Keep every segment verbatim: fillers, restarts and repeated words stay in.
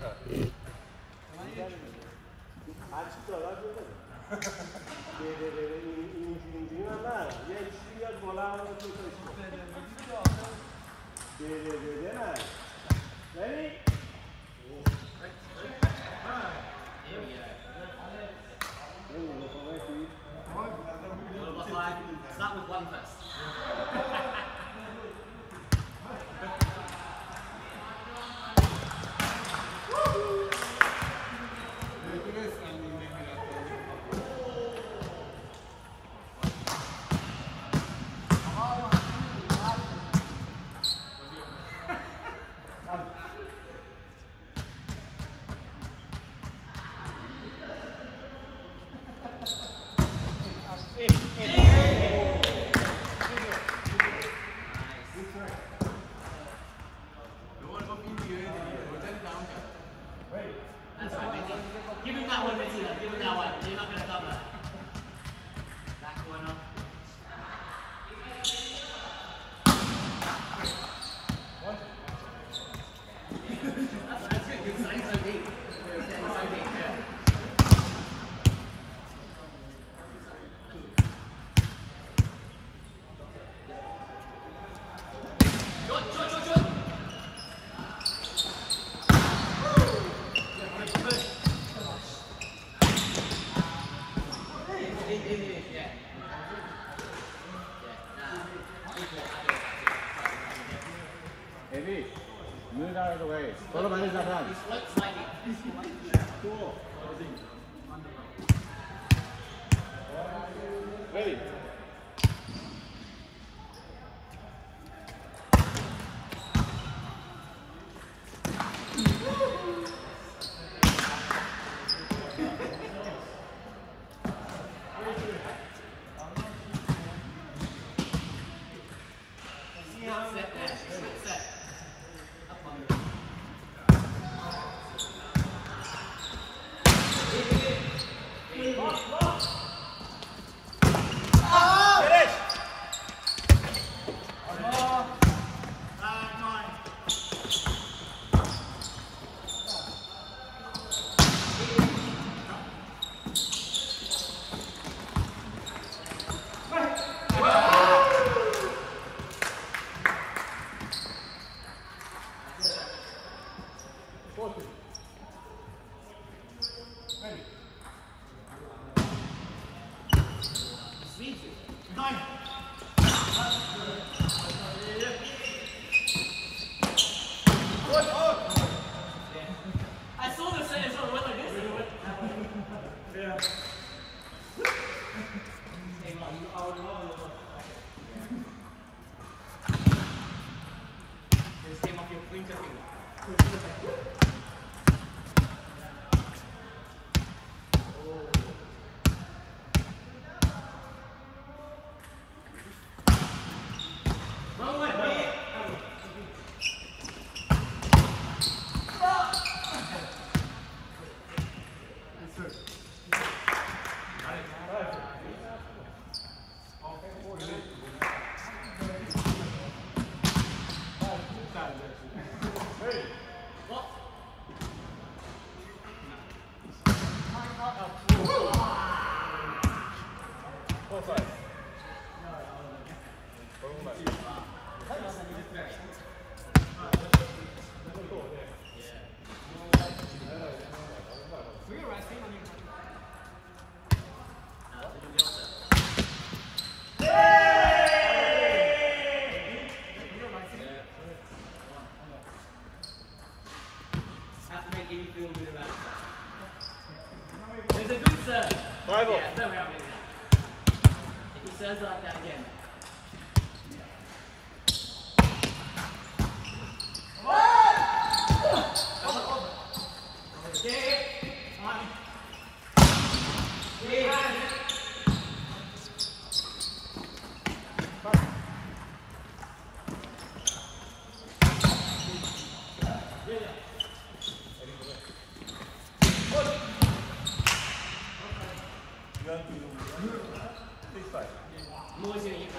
Açıkta var böyle. Böyle incindiğinler ya işi ya dolarla çalışıyor. Böyle böyle ne? Ready? Start with one first. That's right, Betty. Give him that one, Betty. Give him that one. You're not going to cover. That corner. That's, that's good. Good sign. So deep. So deep. Yeah. Shot, shot, shot, shot. Heavy, move out of the way. Follow my legs up. Cool. Ready. I saw the same sort of went like this. Yeah. Just came off your pointer finger. There's a good serve. Five Yeah, no way I'm getting that. If he serves like that again. I'm always going to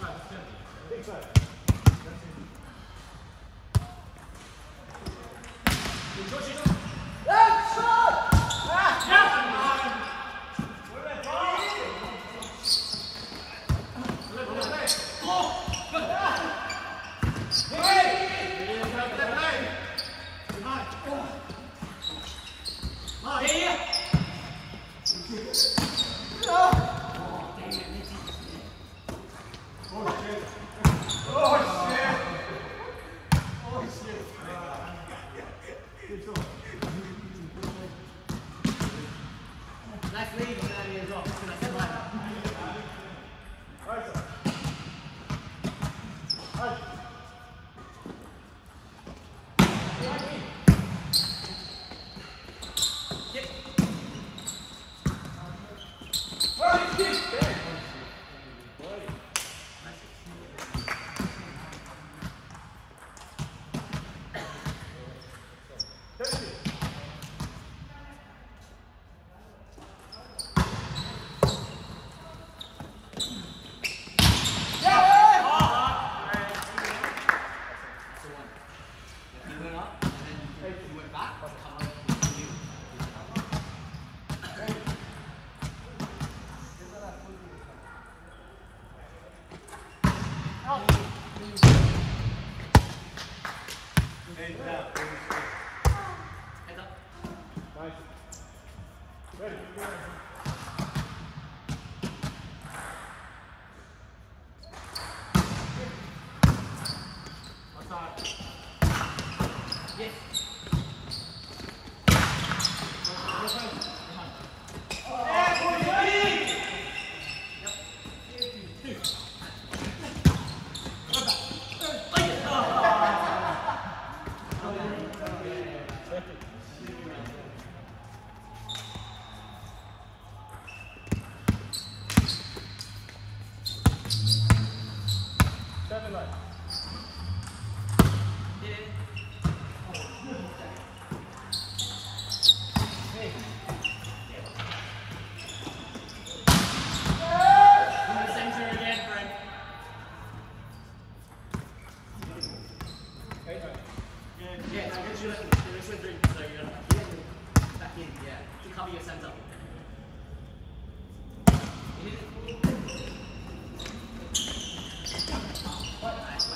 Big side. Nice lead from Andy as well. That's right. Right, sir. Right. Hey, down. Heads up. Nice. Ready. Outside. Yes. Seven left. Yeah, so get you like, you're swing through, so you're gonna back in, yeah, to cover your center. You need it. Nice.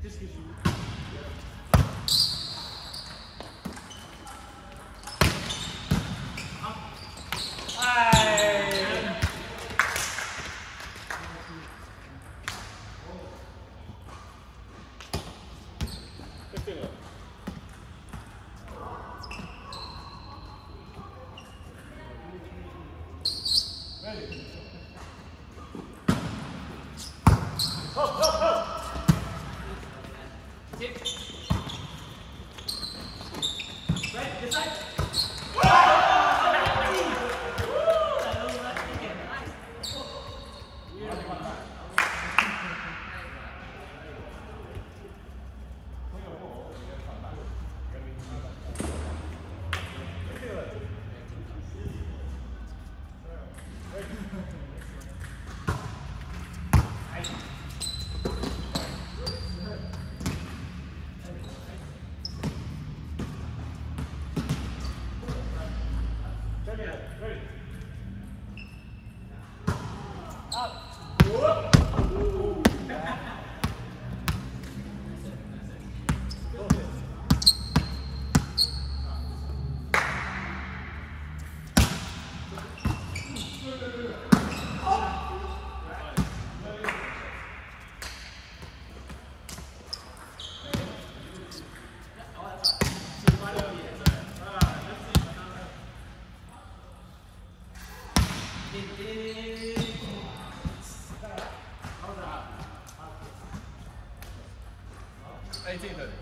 eighteen thirty.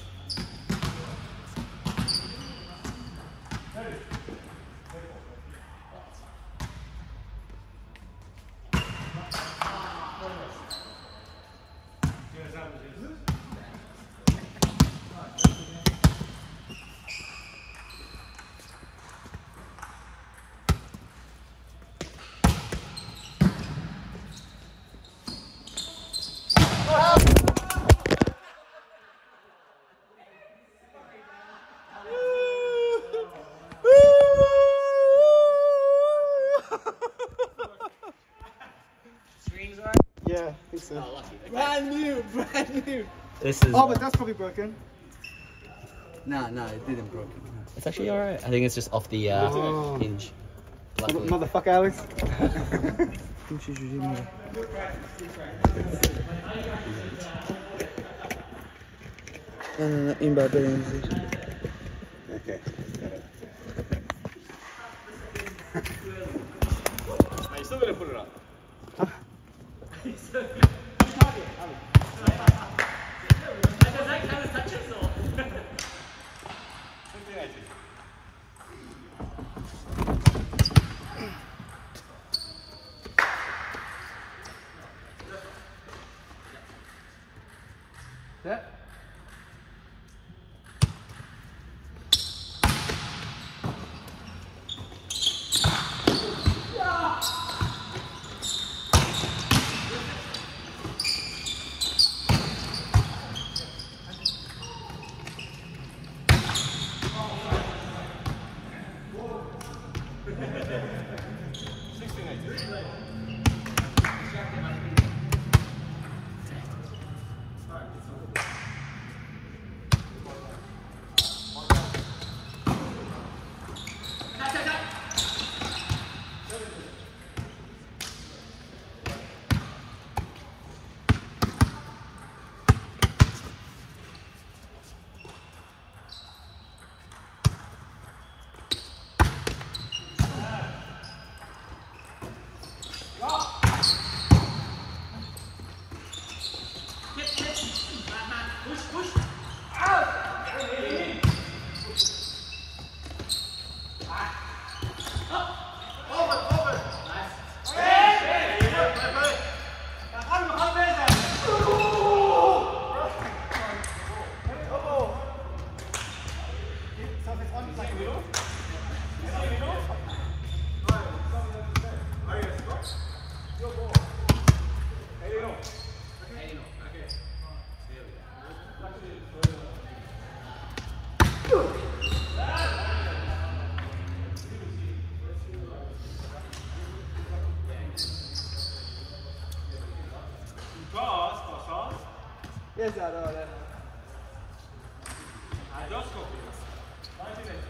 Yeah, I think so. Oh, lucky. Okay. Brand new, brand new. This is. Oh, but that's probably broken. Nah, nah, it didn't broke. It's actually alright. I think it's just off the uh, Oh. hinge. Mother- Luckily. Motherfucker, Alex. No, no, no, Mbappe. Okay. Are you still gonna put it up? Yeah. sixteen eighteen. Yes, I know that. I just go. ninety minutes.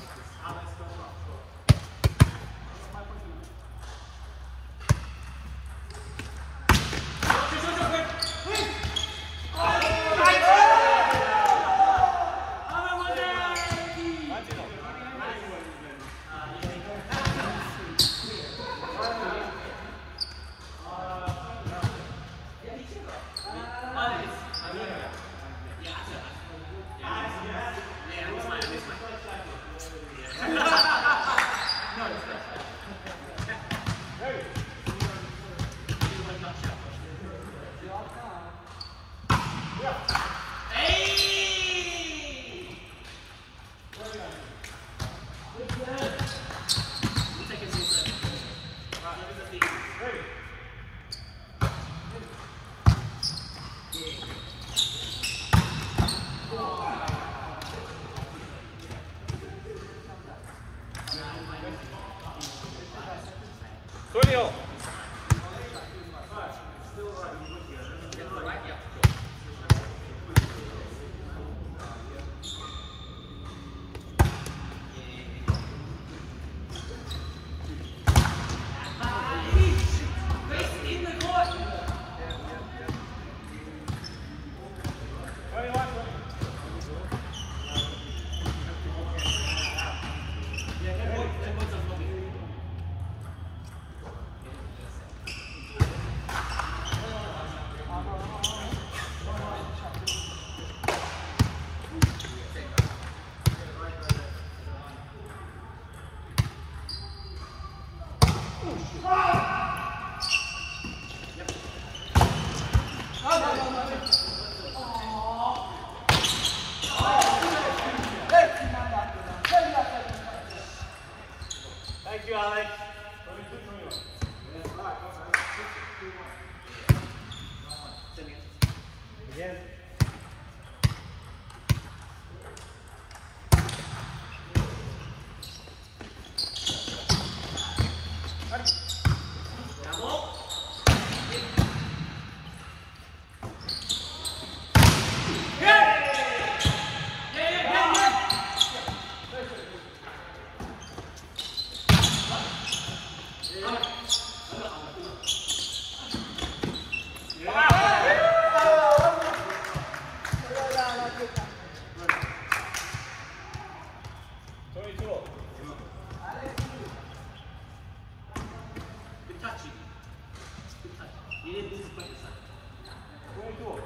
Antonio. Thank you, Alex. Again. Good touch. Good touch. You didn't lose the point this time. twenty-two.